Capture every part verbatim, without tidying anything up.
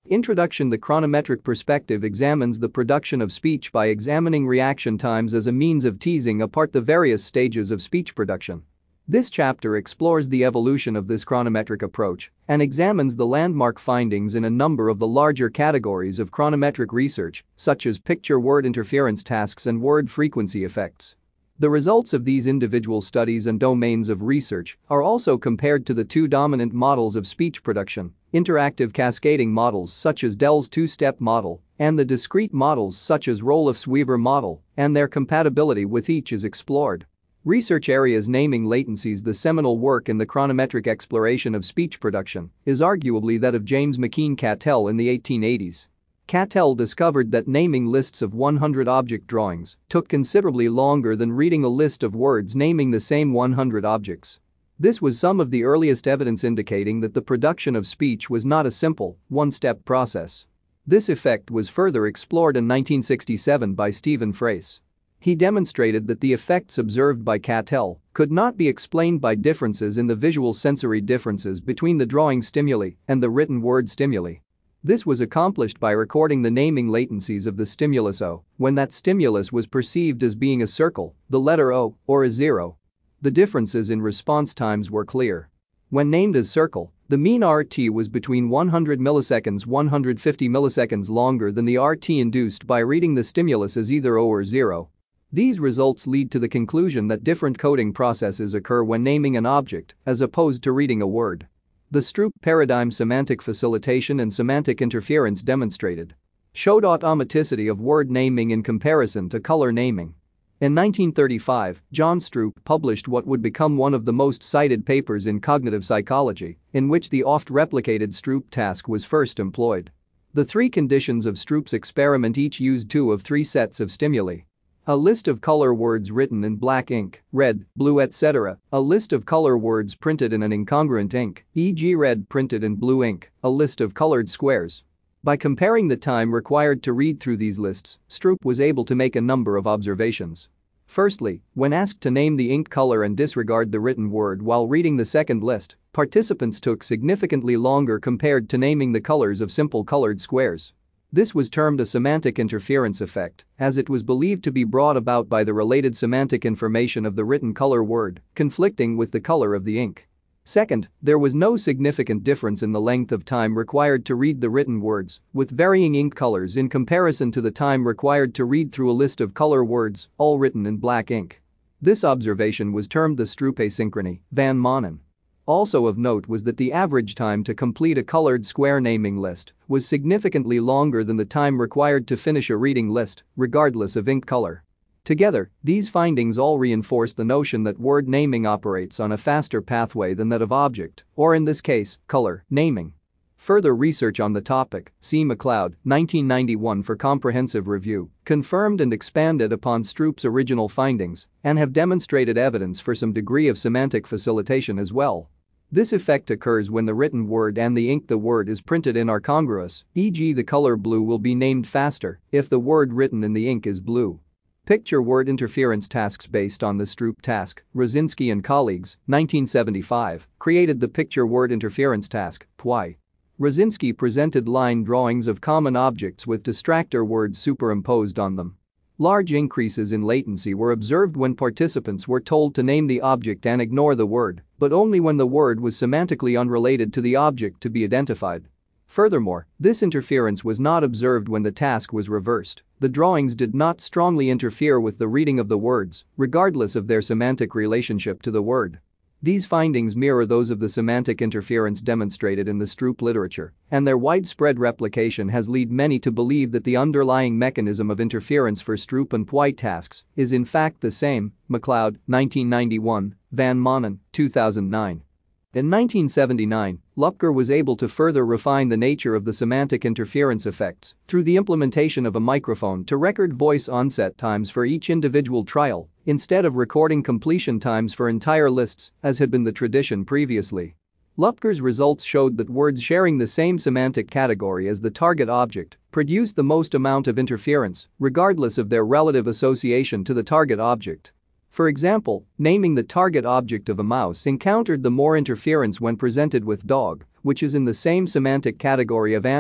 Introduction. The chronometric perspective examines the production of speech by examining reaction times as a means of teasing apart the various stages of speech production. This chapter explores the evolution of this chronometric approach and examines the landmark findings in a number of the larger categories of chronometric research, such as picture-word interference tasks and word frequency effects. The results of these individual studies and domains of research are also compared to the two dominant models of speech production, interactive cascading models such as Dell's two-step model and the discrete models such as Roelof's Weaver model, and their compatibility with each is explored. Research areas. Naming latencies. The seminal work in the chronometric exploration of speech production is arguably that of James McKeen Cattell in the eighteen eighties. Cattell discovered that naming lists of one hundred object drawings took considerably longer than reading a list of words naming the same one hundred objects. This was some of the earliest evidence indicating that the production of speech was not a simple, one-step process. This effect was further explored in nineteen sixty-seven by Stephen Frace. He demonstrated that the effects observed by Cattell could not be explained by differences in the visual sensory differences between the drawing stimuli and the written word stimuli. This was accomplished by recording the naming latencies of the stimulus O when that stimulus was perceived as being a circle, the letter O, or a zero. The differences in response times were clear. When named as circle, the mean R T was between one hundred milliseconds to one hundred fifty milliseconds longer than the R T induced by reading the stimulus as either O or zero. These results lead to the conclusion that different coding processes occur when naming an object as opposed to reading a word. The Stroop paradigm semantic facilitation and semantic interference demonstrated showed automaticity of word naming in comparison to color naming. In nineteen thirty-five, John Stroop published what would become one of the most cited papers in cognitive psychology, in which the oft-replicated Stroop task was first employed. The three conditions of Stroop's experiment each used two of three sets of stimuli. A list of color words written in black ink, red, blue, et cetera, a list of color words printed in an incongruent ink, for example red printed in blue ink, a list of colored squares. By comparing the time required to read through these lists, Stroop was able to make a number of observations. Firstly, when asked to name the ink color and disregard the written word while reading the second list, participants took significantly longer compared to naming the colors of simple colored squares. This was termed a semantic interference effect, as it was believed to be brought about by the related semantic information of the written color word conflicting with the color of the ink. Second, there was no significant difference in the length of time required to read the written words, with varying ink colors in comparison to the time required to read through a list of color words, all written in black ink. This observation was termed the Stroop asynchrony, Van Manen. Also of note was that the average time to complete a colored square naming list was significantly longer than the time required to finish a reading list, regardless of ink color. Together, these findings all reinforce the notion that word naming operates on a faster pathway than that of object, or in this case, color, naming. Further research on the topic, see MacLeod, nineteen ninety-one for comprehensive review, confirmed and expanded upon Stroop's original findings and have demonstrated evidence for some degree of semantic facilitation as well. This effect occurs when the written word and the ink the word is printed in are congruous, for example the color blue will be named faster if the word written in the ink is blue. Picture-word interference tasks. Based on the Stroop task, Rosinski and colleagues, nineteen seventy-five, created the picture-word interference task, P W I. Rosinski presented line drawings of common objects with distractor words superimposed on them. Large increases in latency were observed when participants were told to name the object and ignore the word, but only when the word was semantically unrelated to the object to be identified. Furthermore, this interference was not observed when the task was reversed. The drawings did not strongly interfere with the reading of the words, regardless of their semantic relationship to the word. These findings mirror those of the semantic interference demonstrated in the Stroop literature, and their widespread replication has led many to believe that the underlying mechanism of interference for Stroop and P W I tasks is in fact the same. MacLeod, nineteen ninety-one, Van Manen, two thousand nine. In nineteen seventy-nine, Lupker was able to further refine the nature of the semantic interference effects through the implementation of a microphone to record voice onset times for each individual trial, instead of recording completion times for entire lists, as had been the tradition previously. Lupker's results showed that words sharing the same semantic category as the target object produced the most amount of interference, regardless of their relative association to the target object. For example, naming the target object of a mouse encountered the more interference when presented with dog, which is in the same semantic category of animal,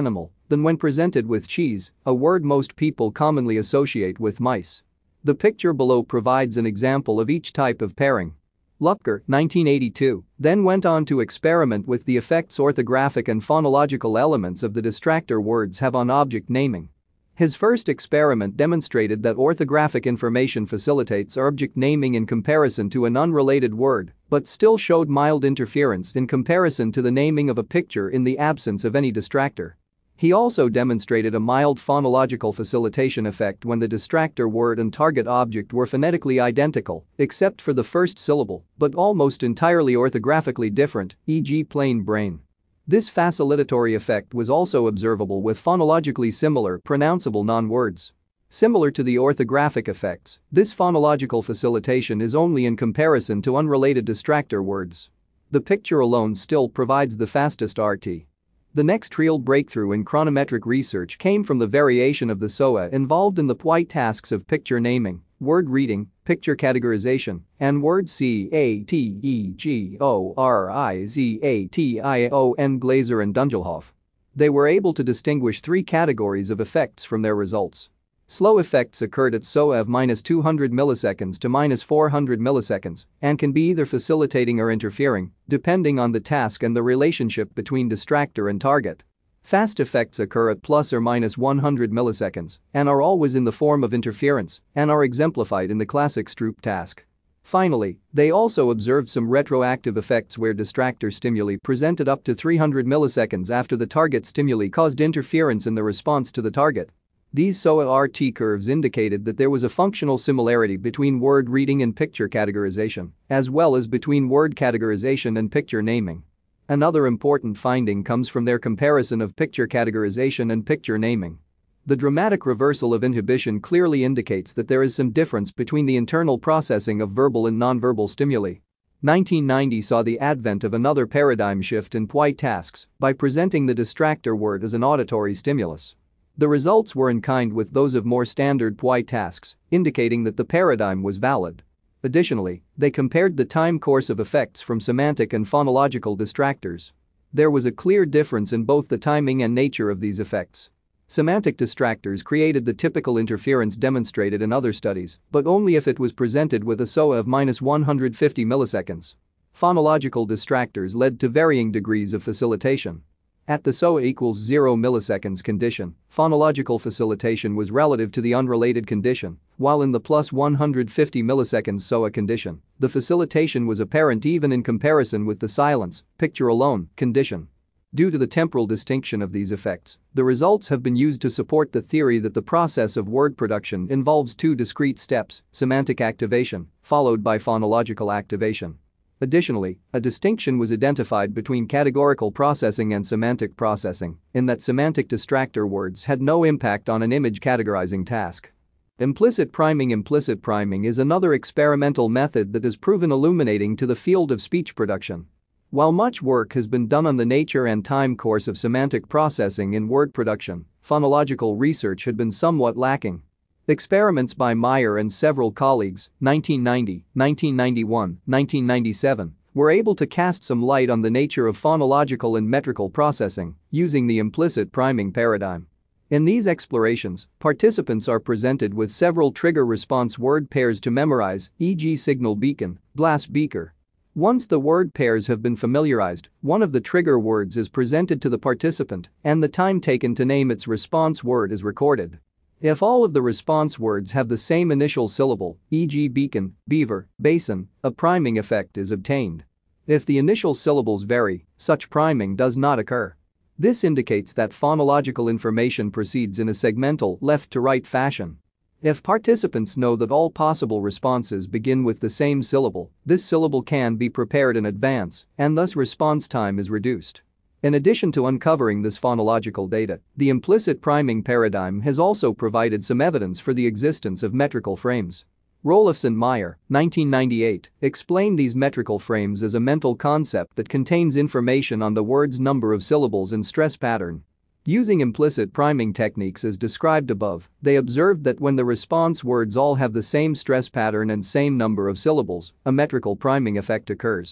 than when presented with cheese, a word most people commonly associate with mice. The picture below provides an example of each type of pairing. Lupker, nineteen eighty-two, then went on to experiment with the effects orthographic and phonological elements of the distractor words have on object naming. His first experiment demonstrated that orthographic information facilitates object naming in comparison to an unrelated word, but still showed mild interference in comparison to the naming of a picture in the absence of any distractor. He also demonstrated a mild phonological facilitation effect when the distractor word and target object were phonetically identical, except for the first syllable, but almost entirely orthographically different, for example plain brain. This facilitatory effect was also observable with phonologically similar pronounceable non-words. Similar to the orthographic effects, this phonological facilitation is only in comparison to unrelated distractor words. The picture alone still provides the fastest R T. The next real breakthrough in chronometric research came from the variation of the S O A involved in the P W I tasks of picture naming, word reading, picture categorization, and word C A T E G O R I Z A T I O N Glaser and Dungelhoff. They were able to distinguish three categories of effects from their results. Slow effects occurred at S O A of minus two hundred milliseconds to minus four hundred milliseconds and can be either facilitating or interfering, depending on the task and the relationship between distractor and target. Fast effects occur at plus or minus one hundred milliseconds and are always in the form of interference and are exemplified in the classic Stroop task. Finally, they also observed some retroactive effects where distractor stimuli presented up to three hundred milliseconds after the target stimuli caused interference in the response to the target. These S O A R T curves indicated that there was a functional similarity between word reading and picture categorization, as well as between word categorization and picture naming. Another important finding comes from their comparison of picture categorization and picture naming. The dramatic reversal of inhibition clearly indicates that there is some difference between the internal processing of verbal and nonverbal stimuli. nineteen ninety saw the advent of another paradigm shift in P W I tasks by presenting the distractor word as an auditory stimulus. The results were in kind with those of more standard P W I tasks, indicating that the paradigm was valid. Additionally, they compared the time course of effects from semantic and phonological distractors. There was a clear difference in both the timing and nature of these effects. Semantic distractors created the typical interference demonstrated in other studies, but only if it was presented with a S O A of minus one hundred fifty milliseconds. Phonological distractors led to varying degrees of facilitation. At the S O A equals zero milliseconds condition, phonological facilitation was relative to the unrelated condition, while in the plus one hundred fifty milliseconds S O A condition, the facilitation was apparent even in comparison with the silence, picture alone, condition. Due to the temporal distinction of these effects, the results have been used to support the theory that the process of word production involves two discrete steps, semantic activation, followed by phonological activation. Additionally, a distinction was identified between categorical processing and semantic processing, in that semantic distractor words had no impact on an image categorizing task. Implicit priming Implicit priming is another experimental method that has proven illuminating to the field of speech production. While much work has been done on the nature and time course of semantic processing in word production, phonological research had been somewhat lacking. Experiments by Meyer and several colleagues, nineteen ninety, nineteen ninety-one, nineteen ninety-seven, were able to cast some light on the nature of phonological and metrical processing using the implicit priming paradigm. In these explorations, participants are presented with several trigger-response word pairs to memorize, for example signal beacon, glass beaker. Once the word pairs have been familiarized, one of the trigger words is presented to the participant and the time taken to name its response word is recorded. If all of the response words have the same initial syllable, for example beacon, beaver, basin, a priming effect is obtained. If the initial syllables vary, such priming does not occur. This indicates that phonological information proceeds in a segmental left-to-right fashion. If participants know that all possible responses begin with the same syllable, this syllable can be prepared in advance, and thus response time is reduced. In addition to uncovering this phonological data, the implicit priming paradigm has also provided some evidence for the existence of metrical frames. Rolofson-Meyer, nineteen ninety-eight, explained these metrical frames as a mental concept that contains information on the word's number of syllables and stress pattern. Using implicit priming techniques as described above, they observed that when the response words all have the same stress pattern and same number of syllables, a metrical priming effect occurs.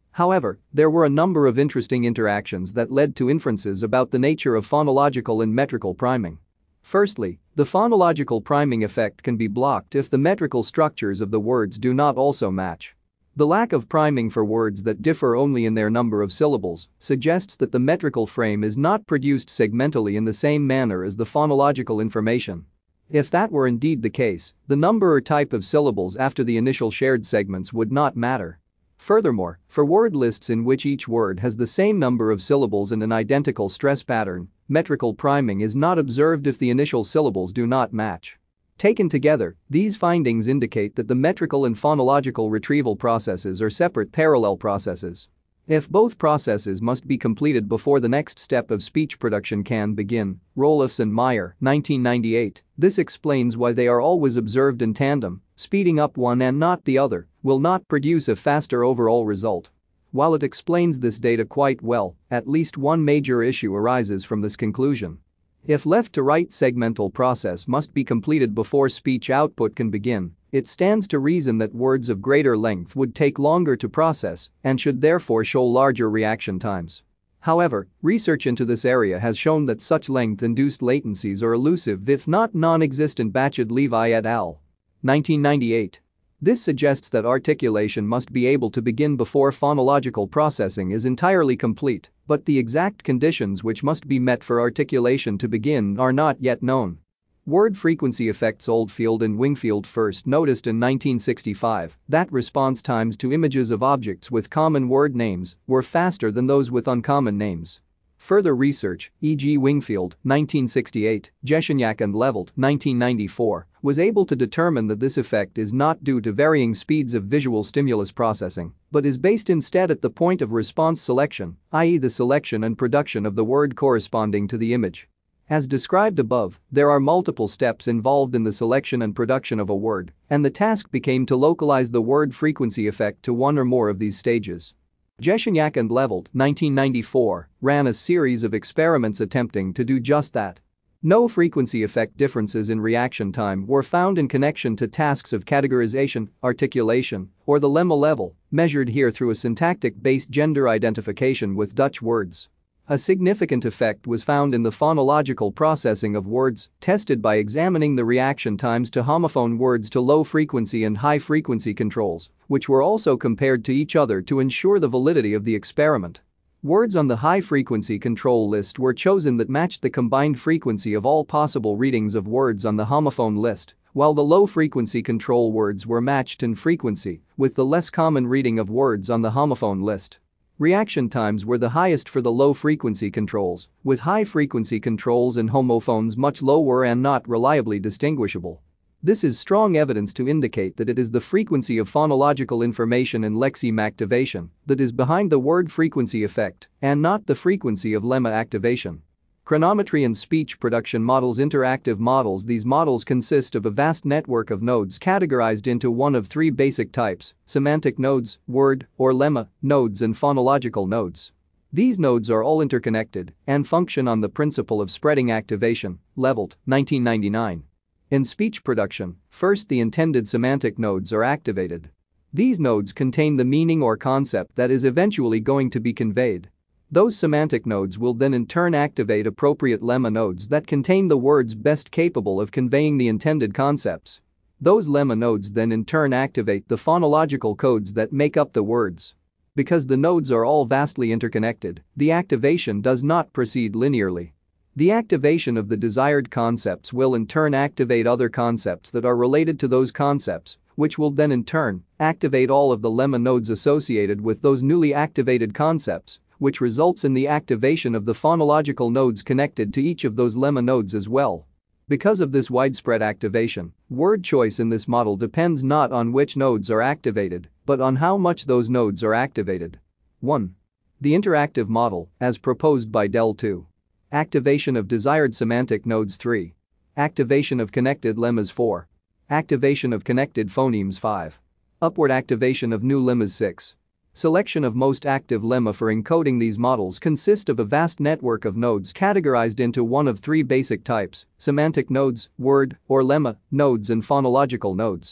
However, there were a number of interesting interactions that led to inferences about the nature of phonological and metrical priming. Firstly, the phonological priming effect can be blocked if the metrical structures of the words do not also match. The lack of priming for words that differ only in their number of syllables suggests that the metrical frame is not produced segmentally in the same manner as the phonological information. If that were indeed the case, the number or type of syllables after the initial shared segments would not matter. Furthermore, for word lists in which each word has the same number of syllables and an identical stress pattern, metrical priming is not observed if the initial syllables do not match. Taken together, these findings indicate that the metrical and phonological retrieval processes are separate parallel processes. If both processes must be completed before the next step of speech production can begin, Roelofs and Meyer, nineteen ninety-eight, this explains why they are always observed in tandem. Speeding up one and not the other will not produce a faster overall result. While it explains this data quite well, at least one major issue arises from this conclusion. If left-to-right segmental process must be completed before speech output can begin, it stands to reason that words of greater length would take longer to process and should therefore show larger reaction times. However, research into this area has shown that such length-induced latencies are elusive if not non-existent. Bachid-Levi et al. nineteen ninety-eight. This suggests that articulation must be able to begin before phonological processing is entirely complete, but the exact conditions which must be met for articulation to begin are not yet known. Word frequency effects. Oldfield and Wingfield first noticed in nineteen sixty-five that response times to images of objects with common word names were faster than those with uncommon names. Further research, for example Wingfield, nineteen sixty-eight, Jeshenyak and Levelt, nineteen ninety-four, was able to determine that this effect is not due to varying speeds of visual stimulus processing, but is based instead at the point of response selection, that is the selection and production of the word corresponding to the image. As described above, there are multiple steps involved in the selection and production of a word, and the task became to localize the word frequency effect to one or more of these stages. Jeshenyak and Levelt, nineteen ninety-four, ran a series of experiments attempting to do just that. No frequency effect differences in reaction time were found in connection to tasks of categorization, articulation, or the lemma level, measured here through a syntactic-based gender identification with Dutch words. A significant effect was found in the phonological processing of words, tested by examining the reaction times to homophone words to low-frequency and high-frequency controls, which were also compared to each other to ensure the validity of the experiment. Words on the high-frequency control list were chosen that matched the combined frequency of all possible readings of words on the homophone list, while the low-frequency control words were matched in frequency with the less common reading of words on the homophone list. Reaction times were the highest for the low-frequency controls, with high-frequency controls and homophones much lower and not reliably distinguishable. This is strong evidence to indicate that it is the frequency of phonological information and lexeme activation that is behind the word frequency effect and not the frequency of lemma activation. Chronometry and speech production models. Interactive models. These models consist of a vast network of nodes categorized into one of three basic types: semantic nodes, word or lemma nodes, and phonological nodes. These nodes are all interconnected and function on the principle of spreading activation. Levelt, nineteen ninety-nine. In speech production, first the intended semantic nodes are activated. These nodes contain the meaning or concept that is eventually going to be conveyed. Those semantic nodes will then in turn activate appropriate lemma nodes that contain the words best capable of conveying the intended concepts. Those lemma nodes then in turn activate the phonological codes that make up the words. Because the nodes are all vastly interconnected, the activation does not proceed linearly. The activation of the desired concepts will in turn activate other concepts that are related to those concepts, which will then in turn activate all of the lemma nodes associated with those newly activated concepts, which results in the activation of the phonological nodes connected to each of those lemma nodes as well. Because of this widespread activation, word choice in this model depends not on which nodes are activated, but on how much those nodes are activated. one. The interactive model, as proposed by Dell two. Activation of desired semantic nodes three. Activation of connected lemmas four. Activation of connected phonemes five. Upward activation of new lemmas six. Selection of most active lemma. For encoding these models consist of a vast network of nodes categorized into one of three basic types: semantic nodes, word or lemma nodes, and phonological nodes.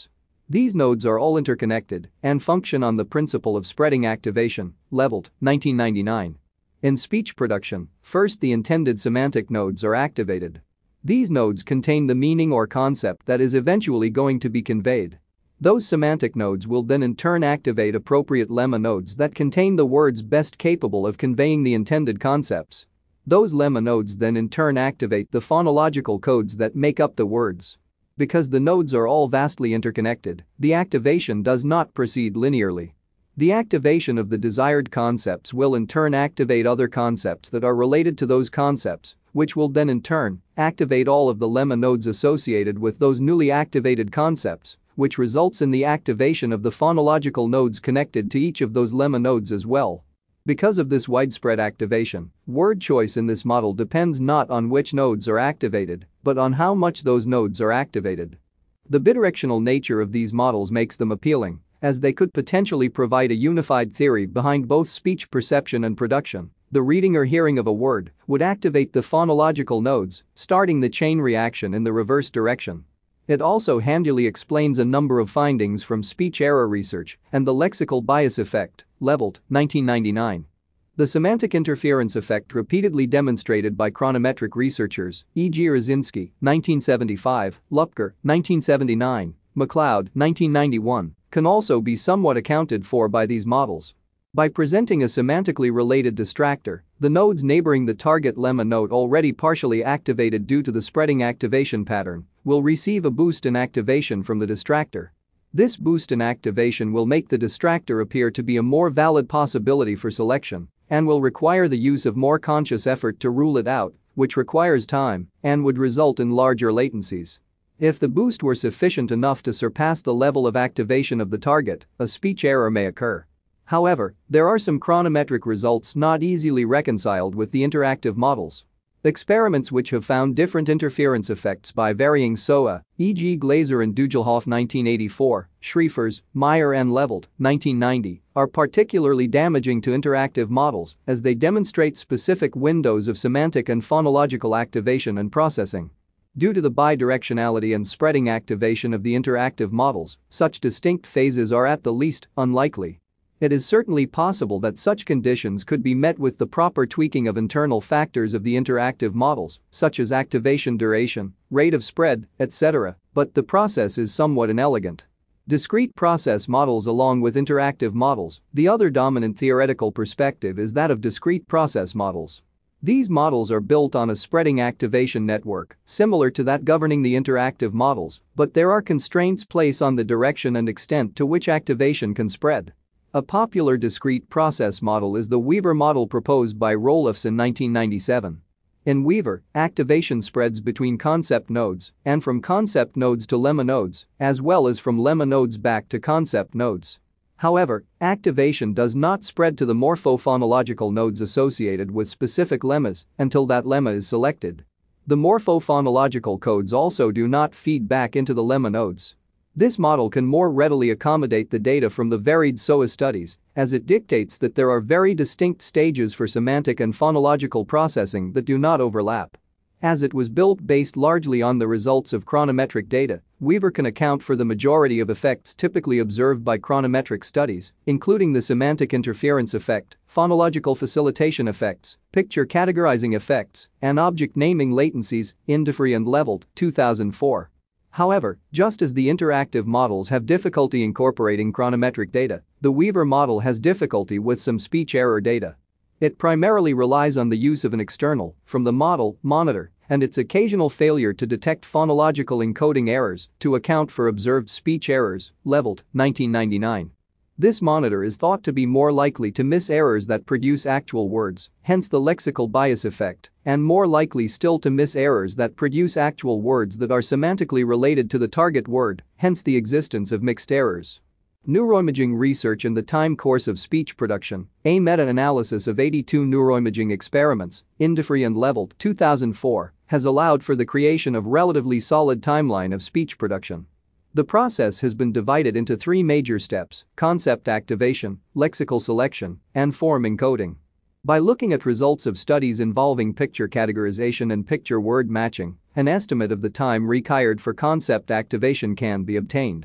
These nodes are all interconnected and function on the principle of spreading activation, leveled, nineteen ninety-nine. In speech production, first the intended semantic nodes are activated. These nodes contain the meaning or concept that is eventually going to be conveyed. Those semantic nodes will then in turn activate appropriate lemma nodes that contain the words best capable of conveying the intended concepts. Those lemma nodes then in turn activate the phonological codes that make up the words. Because the nodes are all vastly interconnected, the activation does not proceed linearly. The activation of the desired concepts will in turn activate other concepts that are related to those concepts, which will then in turn activate all of the lemma nodes associated with those newly activated concepts, which results in the activation of the phonological nodes connected to each of those lemma nodes as well. Because of this widespread activation, word choice in this model depends not on which nodes are activated, but on how much those nodes are activated. The bidirectional nature of these models makes them appealing, as they could potentially provide a unified theory behind both speech perception and production. The reading or hearing of a word would activate the phonological nodes, starting the chain reaction in the reverse direction. It also handily explains a number of findings from speech error research and the lexical bias effect, leveled, nineteen ninety-nine. The semantic interference effect repeatedly demonstrated by chronometric researchers, for example Rosinski, nineteen seventy-five, Lupker, nineteen seventy-nine, MacLeod, nineteen ninety-one, can also be somewhat accounted for by these models. By presenting a semantically related distractor, the nodes neighboring the target lemma node already partially activated due to the spreading activation pattern will receive a boost in activation from the distractor. This boost in activation will make the distractor appear to be a more valid possibility for selection and will require the use of more conscious effort to rule it out, which requires time and would result in larger latencies. If the boost were sufficient enough to surpass the level of activation of the target, a speech error may occur. However, there are some chronometric results not easily reconciled with the interactive models. Experiments which have found different interference effects by varying S O A, for example Glaser and Dugelhoff nineteen eighty-four, Schriefers, Meyer and Leveled, nineteen ninety, are particularly damaging to interactive models as they demonstrate specific windows of semantic and phonological activation and processing. Due to the bidirectionality and spreading activation of the interactive models, such distinct phases are at the least unlikely. It is certainly possible that such conditions could be met with the proper tweaking of internal factors of the interactive models, such as activation duration, rate of spread, et cetera, but the process is somewhat inelegant. Discrete process models along with interactive models, the other dominant theoretical perspective is that of discrete process models. These models are built on a spreading activation network, similar to that governing the interactive models, but there are constraints placed on the direction and extent to which activation can spread. A popular discrete process model is the Weaver model proposed by Roelofs in nineteen ninety-seven. In Weaver, activation spreads between concept nodes and from concept nodes to lemma nodes, as well as from lemma nodes back to concept nodes. However, activation does not spread to the morphophonological nodes associated with specific lemmas until that lemma is selected. The morphophonological codes also do not feed back into the lemma nodes. This model can more readily accommodate the data from the varied S O A studies, as it dictates that there are very distinct stages for semantic and phonological processing that do not overlap. As it was built based largely on the results of chronometric data, Weaver can account for the majority of effects typically observed by chronometric studies, including the semantic interference effect, phonological facilitation effects, picture categorizing effects, and object naming latencies, Indiffery and Leveled, two thousand four. However, just as the interactive models have difficulty incorporating chronometric data, the Weaver model has difficulty with some speech error data. It primarily relies on the use of an external, from the model, monitor, and its occasional failure to detect phonological encoding errors to account for observed speech errors, Leveled, nineteen ninety-nine. This monitor is thought to be more likely to miss errors that produce actual words, hence the lexical bias effect, and more likely still to miss errors that produce actual words that are semantically related to the target word, hence the existence of mixed errors. Neuroimaging research in the time course of speech production, a meta-analysis of eighty-two neuroimaging experiments, Indiffery and Leveled, two thousand four, has allowed for the creation of relatively solid timeline of speech production. The process has been divided into three major steps: concept activation, lexical selection, and form encoding. By looking at results of studies involving picture categorization and picture word matching, an estimate of the time required for concept activation can be obtained.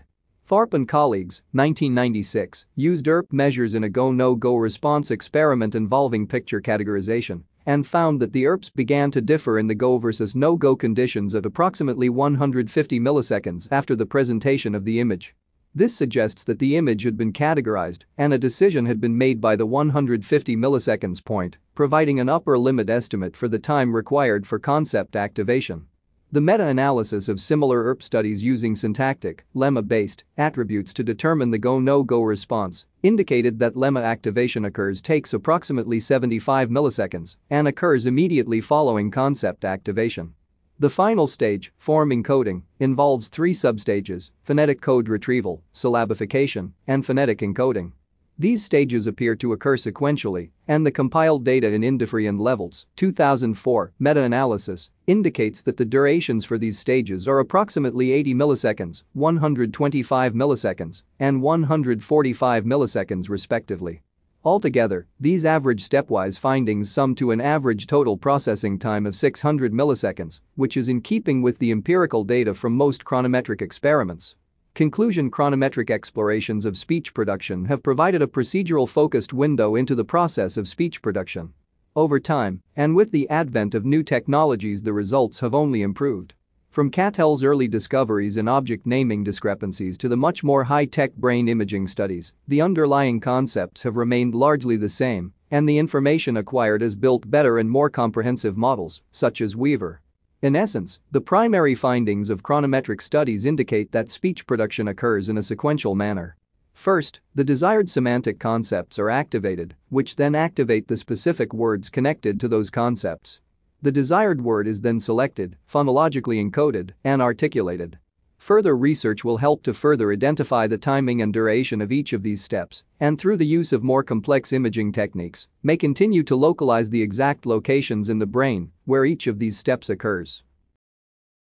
Tharp and colleagues, nineteen ninety-six, used E R P measures in a go-no-go response experiment involving picture categorization and found that the E R Ps began to differ in the go versus no-go conditions at approximately one hundred fifty milliseconds after the presentation of the image. This suggests that the image had been categorized and a decision had been made by the one hundred fifty milliseconds point, providing an upper limit estimate for the time required for concept activation. The meta-analysis of similar E R P studies using syntactic, lemma-based attributes to determine the go-no-go response indicated that lemma activation occurs takes approximately seventy-five milliseconds and occurs immediately following concept activation. The final stage, form encoding, involves three substages: phonetic code retrieval, syllabification, and phonetic encoding. These stages appear to occur sequentially, and the compiled data in Indiffery and Levels, two thousand four, meta-analysis indicates that the durations for these stages are approximately eighty milliseconds, one hundred twenty-five milliseconds, and one hundred forty-five milliseconds respectively. Altogether, these average stepwise findings sum to an average total processing time of six hundred milliseconds, which is in keeping with the empirical data from most chronometric experiments. Conclusion: chronometric explorations of speech production have provided a procedural-focused window into the process of speech production. Over time, and with the advent of new technologies, the results have only improved. From Cattell's early discoveries in object naming discrepancies to the much more high-tech brain imaging studies, the underlying concepts have remained largely the same, and the information acquired has built better and more comprehensive models, such as Weaver. In essence, the primary findings of chronometric studies indicate that speech production occurs in a sequential manner. First, the desired semantic concepts are activated, which then activate the specific words connected to those concepts. The desired word is then selected, phonologically encoded, and articulated. Further research will help to further identify the timing and duration of each of these steps, and through the use of more complex imaging techniques, may continue to localize the exact locations in the brain where each of these steps occurs.